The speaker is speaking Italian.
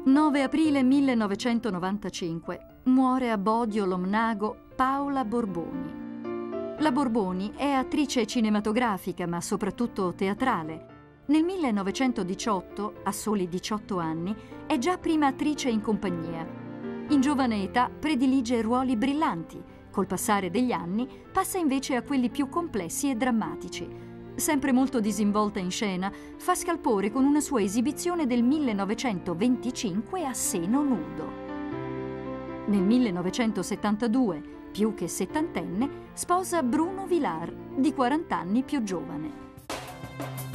9 aprile 1995. Muore a Bodio Lomnago Paola Borboni. La Borboni è attrice cinematografica, ma soprattutto teatrale. Nel 1918, a soli 18 anni, è già prima attrice in compagnia. In giovane età predilige ruoli brillanti. Col passare degli anni passa invece a quelli più complessi e drammatici. Sempre molto disinvolta in scena, fa scalpore con una sua esibizione del 1925 a seno nudo. Nel 1972, più che settantenne, sposa Bruno Vilar, di 40 anni più giovane.